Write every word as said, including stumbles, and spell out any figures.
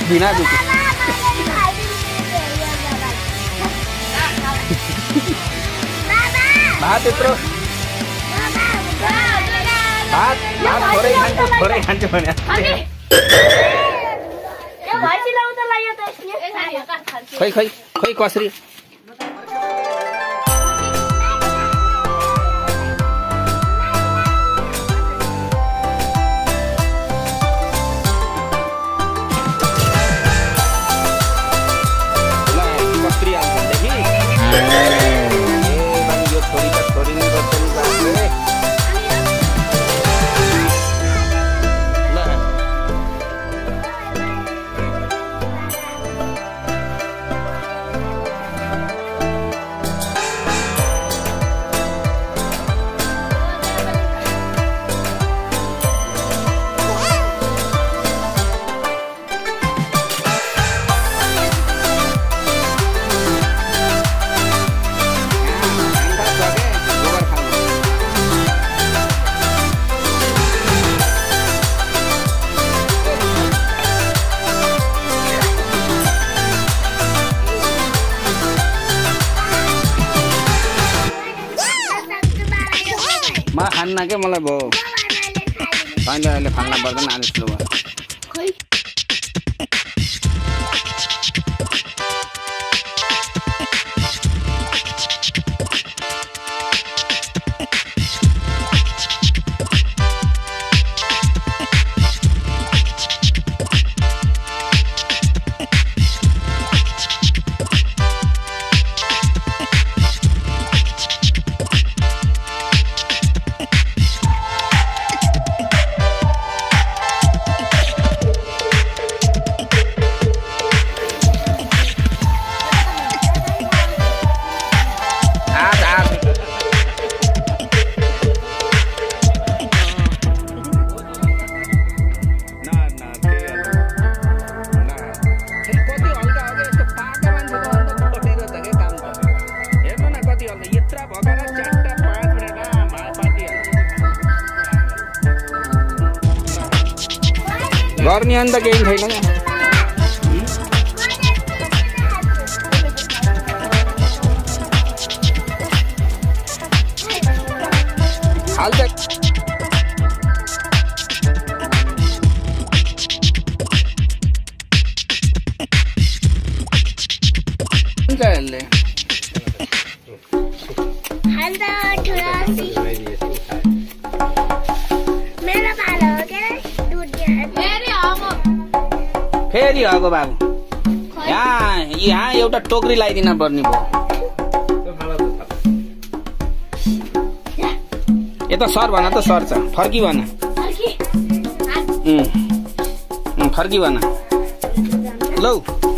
बिना दुखे भात यत्रो भात भात थोरै खान्छु थोरै खान्छु भने खै खै खै कसरी म खान्न के मलाई भयो अहिले अहिले खान्न पर्दैन आलु स्लो भयो गर्ने अन्त केही छैन हाल्छ यसले फेरि हगो बाबु यहाँ यहाँ एउटा टोकरी लगाइदिन पर्ने भयो यता सर भन त सर छ फर्की भन फर्की भन लौ